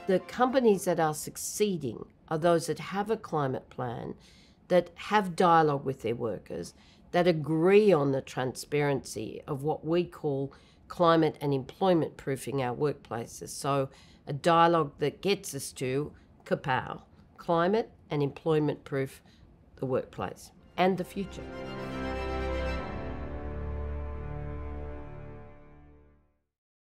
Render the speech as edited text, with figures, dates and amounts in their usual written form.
The companies that are succeeding are those that have a climate plan, that have dialogue with their workers, that agree on the transparency of what we call climate and employment proofing our workplaces. So a dialogue that gets us to kapow, climate and employment proof the workplace and the future.